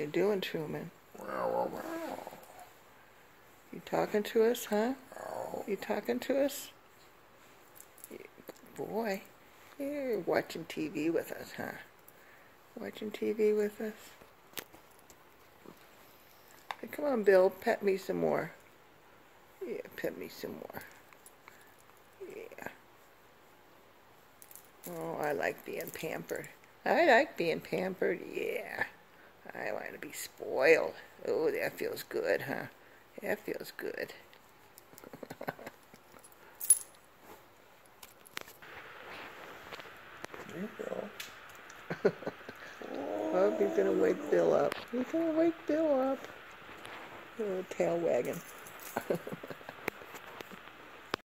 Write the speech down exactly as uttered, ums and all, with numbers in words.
you doing, Truman? Wow, wow, wow. You talking to us, huh? Wow. You talking to us? Good boy. You're watching T V with us, huh? Watching T V with us? Hey, come on, Bill. Pet me some more. Yeah, pet me some more. Yeah. Oh, I like being pampered. I like being pampered, yeah. I want to be spoiled. Oh, that feels good, huh? That feels good. There you go. Oh, he's going to wake Bill up. He's going to wake Bill up. Little tail wagging.